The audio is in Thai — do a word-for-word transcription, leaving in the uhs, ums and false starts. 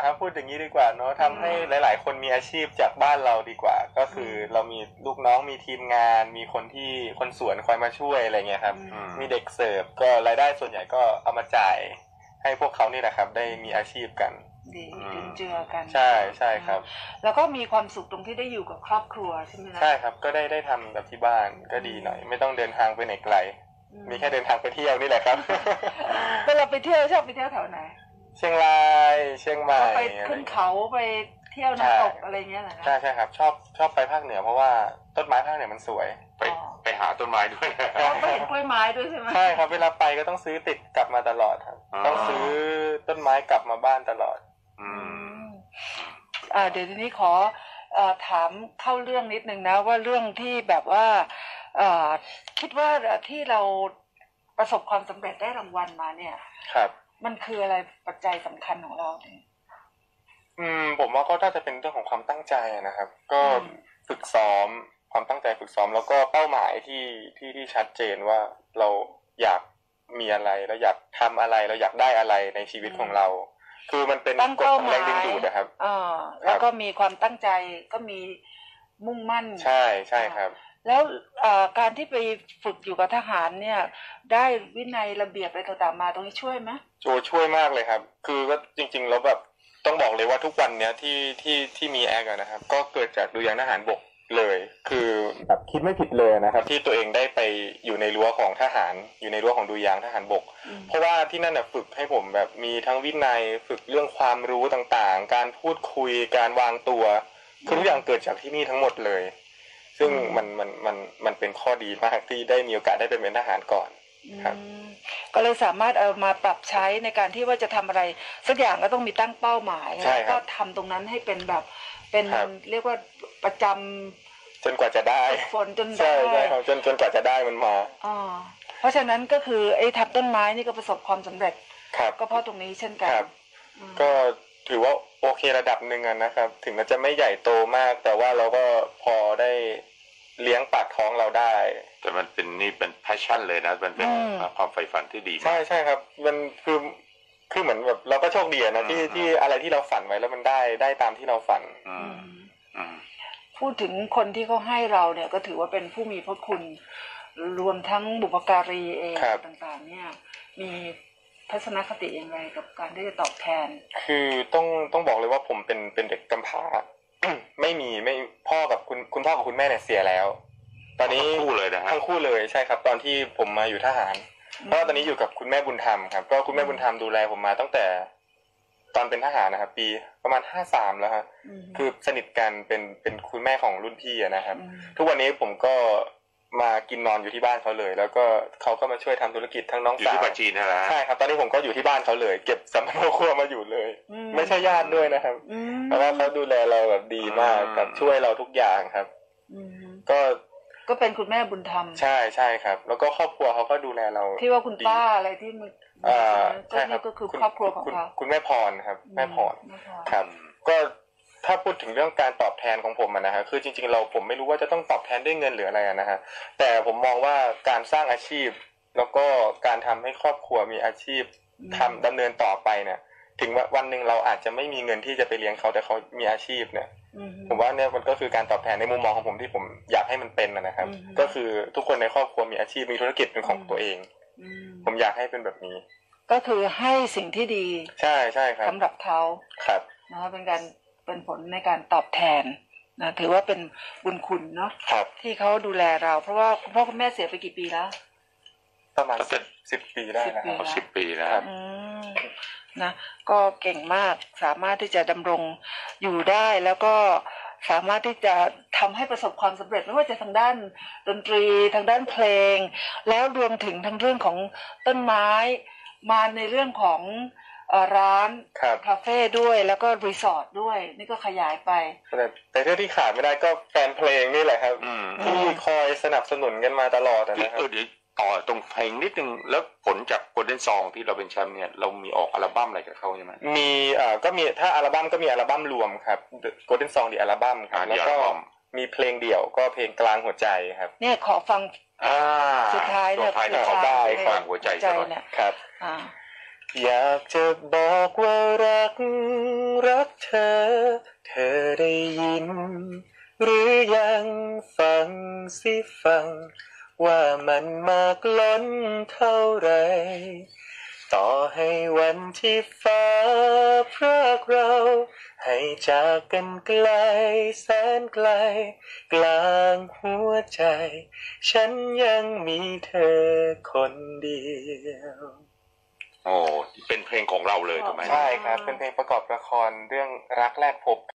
ครับพูดอย่างนี้ดีกว่าเนาะทำให้หลายๆคนมีอาชีพจากบ้านเราดีกว่าก็คือเรามีลูกน้องมีทีมงานมีคนที่คนสวนคอยมาช่วยอะไรเงี้ยครับมีเด็กเสิร์ฟก็รายได้ส่วนใหญ่ก็เอามาจ่ายให้พวกเขานี่แหละครับได้มีอาชีพกันดีจุนเจือกันใช่ใช่ครับแล้วก็มีความสุขตรงที่ได้อยู่กับครอบครัวใช่ไหมใช่ครับก็ได้ได้ทำแบบที่บ้านก็ดีหน่อยไม่ต้องเดินทางไปไหนไกลมีแค่เดินทางไปเที่ยวนี่แหละครับเวลาไปเที่ยวชอบไปเที่ยวแถวไหนเชียงรายเชียงใหม่ไปขึ้นเขาไปเที่ยวน้ำตกอะไรเงี้ยเหรอใช่ใช่ครับชอบชอบไปภาคเหนือเพราะว่าต้นไม้ภาคเหนือมันสวยไปไปหาต้นไม้ด้วยไปเห็นกล้วยไม้ด้วยใช่ไหมใช่ครับเวลาไปก็ต้องซื้อติดกลับมาตลอดครับต้องซื้อต้นไม้กลับมาบ้านตลอดอืมอ่าเดี๋ยวทีนี้ขอเอ่อถามเข้าเรื่องนิดนึงนะว่าเรื่องที่แบบว่าเอ่อคิดว่าที่เราประสบความสำเร็จได้รางวัลมาเนี่ยครับมันคืออะไรปัจจัยสำคัญของเราเนี่ยอืมผมว่าก็น่าจะเป็นเรื่องของความตั้งใจนะครับก็ฝึกซ้อมความตั้งใจฝึกซ้อมแล้วก็เป้าหมายที่ที่ที่ชัดเจนว่าเราอยากมีอะไรเราอยากทำอะไรเราอยากได้อะไรในชีวิตของเราคือมันเป็นกฎของแรงดึงดูดนะครับอ่าแล้วก็มีความตั้งใจก็มีมุ่งมั่นใช่ใช่ครับแล้วการที่ไปฝึกอยู่กับทหารเนี่ยได้วินัยระเบียบอะไรต่างๆมาตรงนี้ช่วยไหมโอ้ช่วยมากเลยครับคือก็จริงๆแล้วแบบต้องบอกเลยว่าทุกวันเนี้ยที่ที่ที่มีแอคนะครับก็เกิดจากดุริยางค์ทหารบกเลยคือแบบคิดไม่ผิดเลยนะครับที่ตัวเองได้ไปอยู่ในรั้วของทหารอยู่ในรั้วของดุริยางค์ทหารบกเพราะว่าที่นั่นน่ะฝึกให้ผมแบบมีทั้งวินัยฝึกเรื่องความรู้ต่างๆการพูดคุยการวางตัวคือทุกอย่างเกิดจากที่นี่ทั้งหมดเลยซึ่งมันมันมันมันเป็นข้อดีมากที่ได้มีโอกาสได้เป็นทหารก่อนครับก็เลยสามารถเอามาปรับใช้ในการที่ว่าจะทำอะไรสักอย่างก็ต้องมีตั้งเป้าหมายแล้วก็ทำตรงนั้นให้เป็นแบบเป็นเรียกว่าประจำจนกว่าจะได้ฝนจนได้ใช่จนจนกว่าจะได้มันมาอ๋อเพราะฉะนั้นก็คือไอ้ทับต้นไม้นี่ก็ประสบความสำเร็จก็เพราะตรงนี้เช่นกันก็ถือว่าโอเคระดับหนึ่งนะครับถึงมันจะไม่ใหญ่โตมากแต่ว่าเราก็พอได้เลี้ยงปากท้องเราได้แต่มันเป็นนี่เป็นแพชชั่นเลยนะมันเป็นความใฝ่ฝันที่ดีใช่ใช่ครับมันคือคือเหมือนแบบเราก็โชคดีนะที่ที่อะไรที่เราฝันไว้แล้วมันได้ได้ตามที่เราฝันพูดถึงคนที่เขาให้เราเนี่ยก็ถือว่าเป็นผู้มีพระคุณรวมทั้งบุพการีเองต่างๆเนี่ยมีทัศนคติอย่างไรกับการที่จะตอบแทนคือต้องต้องบอกเลยว่าผมเป็นเป็นเด็กกำพร้า ไม่มีไม่พ่อกับคุณคุณพ่อกับคุณแม่เนี่ยเสียแล้วตอนนี้ทั้งคู่เลยนะฮะทั้งคู่เลยใช่ครับตอนที่ผมมาอยู่ทหารเพราะตอนนี้อยู่กับคุณแม่บุญธรรมครับก็คุณแม่บุญธรรมดูแลผมมาตั้งแต่ตอนเป็นทหารนะครับปีประมาณห้าสามแล้วฮะคือสนิทกันเป็นเป็นคุณแม่ของรุ่นพี่นะครับทุกวันนี้ผมก็มากินนอนอยู่ที่บ้านเขาเลยแล้วก็เขาก็มาช่วยทำธุรกิจทั้งน้องสาวอยู่ที่ปัจจีนนะใช่ครับตอนนี้ผมก็อยู่ที่บ้านเขาเลยเก็บสัมภาระครัวมาอยู่เลยไม่ใช่ญาติด้วยนะครับเพราะว่าเขาดูแลเราแบบดีมากครับช่วยเราทุกอย่างครับก็ก็เป็นคุณแม่บุญธรรมใช่ใช่ครับแล้วก็ครอบครัวเขาก็ดูแลเราที่ว่าคุณป้าอะไรที่มันอ่าใช่ครับก็คือครอบครัวของเขาคุณแม่พรครับแม่พรครับก็ถ้าพูดถึงเรื่องการตอบแทนของผมนะฮะคือจริงๆเราผมไม่รู้ว่าจะต้องตอบแทนด้วยเงินหรืออะไรนะฮะแต่ผมมองว่าการสร้างอาชีพแล้วก็การทำให้ครอบครัวมีอาชีพทำดำเนินต่อไปเนี่ยถึงวันหนึ่งเราอาจจะไม่มีเงินที่จะไปเลี้ยงเขาแต่เขามีอาชีพเนี่ยผมว่าเนี่ยมันก็คือการตอบแทนในมุมมองของผมที่ผมอยากให้มันเป็นนะครับก็คือทุกคนในครอบครัวมีอาชีพมีธุรกิจเป็นของตัวเองผมอยากให้เป็นแบบนี้ก็คือให้สิ่งที่ดีใช่ใช่ครับสำหรับเขาครับนะเป็นการเป็นผลในการตอบแทนนะถือว่าเป็นบุญคุณเนาะที่เขาดูแลเราเพราะว่าคุณพ่อคุณแม่เสียไปกี่ปีแล้วประมาณสิบสิบปีได้นะครับสิบปีแล้วนะก็เก่งมากสามารถที่จะดำรงอยู่ได้แล้วก็สามารถที่จะทำให้ประสบความสำเร็จไม่ว่าจะทางด้านดนตรีทางด้านเพลงแล้วรวมถึงทั้งเรื่องของต้นไม้มาในเรื่องของร้านคาเฟ่ด้วยแล้วก็รีสอร์ทด้วยนี่ก็ขยายไปแต่แต่เรื่องที่ขาดไม่ได้ก็แฟนเพลงนี่แหละครับที่คอยสนับสนุนกันมาตลอดนะครับต่อตรงเพลงนิดนึงแล้วผลจากโกลเด้นซองที่เราเป็นแชมป์เนี่ยเรามีออกอัลบั้มอะไรกับเขาใช่ไหมมีอ่าก็มีถ้าอัลบั้มก็มีอัลบั้มรวมครับโกลเด้นซองดีอัลบั้มครับแล้วก็มีเพลงเดี่ยวก็เพลงกลางหัวใจครับเนี่ยขอฟังสุดท้ายเนี่ยสุดท้ายได้กลางหัวใจเนี่ยครับอยากจะบอกว่ารักรักเธอเธอได้ยินหรือยังฟังสิฟังว่ามันมากล้นเท่าไรต่อให้วันที่ฟ้าพรากเราให้จากกันไกลแสนไกลกลางหัวใจฉันยังมีเธอคนเดียวโอ้เป็นเพลงของเราเลยถูกไหมใช่ครับเป็นเพลงประกอบละครเรื่องรักแรกพบ